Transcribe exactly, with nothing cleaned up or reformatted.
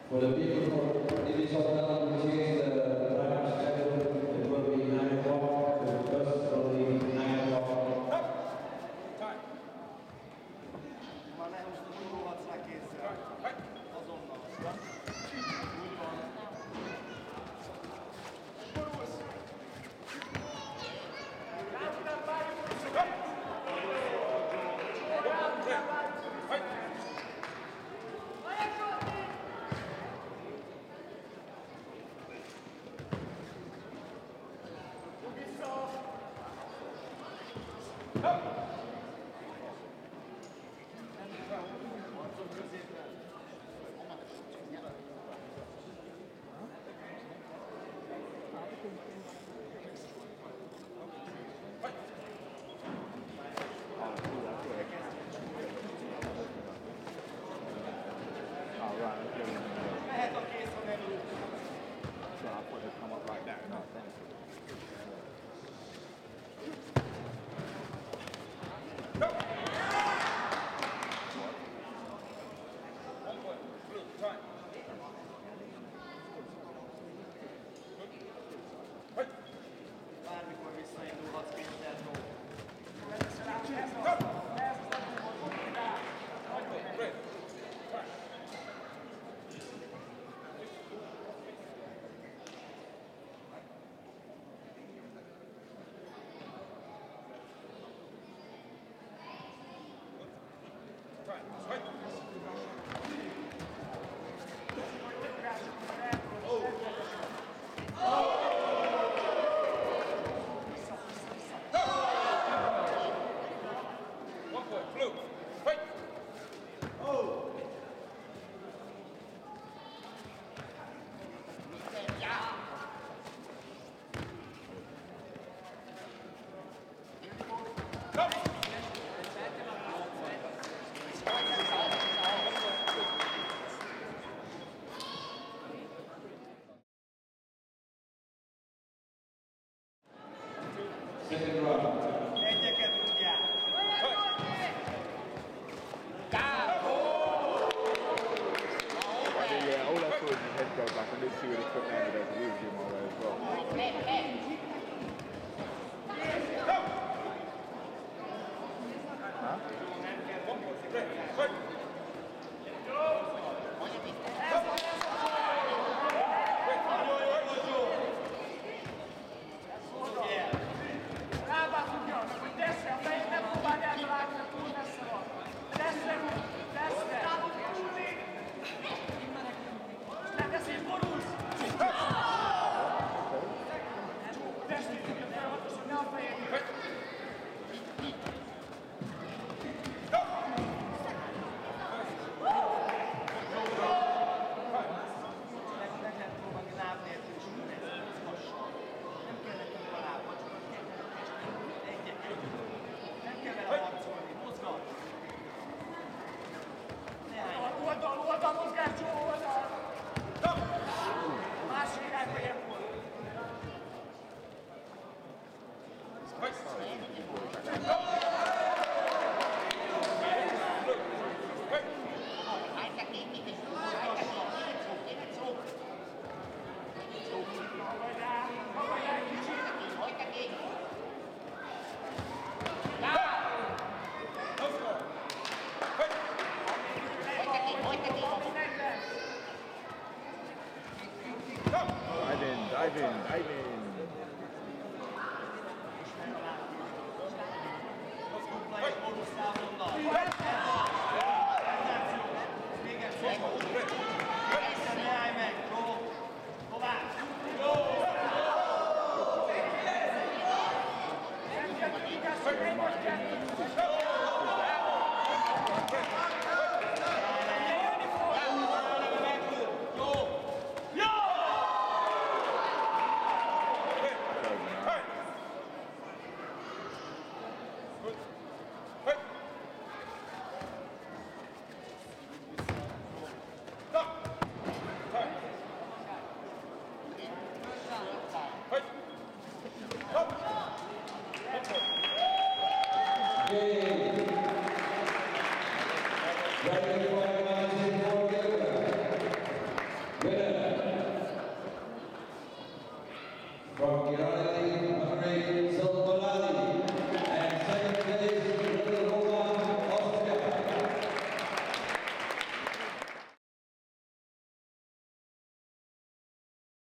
For the people for it is on which is the time schedule, it will be nine o'clock, the first will be nine o'clock. Time. Már lehúztad, hogy rohadsz rá kézzel. Azonnal. Úgy van. Borulsz! Láttam, várjuk vissza! Láttam, várjuk vissza! Lehet a kész, ha nem rúg. So I'll put it come up like that. No, thank you. One point, blue, time. Bármikor visszaindulhatsz kézzel, jó. Ez az, ez az, hogy rá. Nagyon helyes. Second round. Egyeket rúgjál. Yeah, all I saw was his head go back. I didn't see where the foot landed as he was him all as well. Huh? Rábászunk, hogy teszre, a fejét nem próbáld eltalálni, hogy túl messze van. Teszre, teszre. Leteszél, borulsz! Testét tudja felhatos, hogy ne a fejét. Meg lehet próbálni láb nélkül is, hogy ne mozgasson. Nem kell nekünk a lába, csak az egyet. Nem kell vele harcolni, mozgat. Oldal, oldal, mozgás, jó oldal! Másik irányba ilyenkor. Dive in, dive in, dive in. Ne állj meg, jó? Tovább! Jó! Riley Marie Silvaladi. And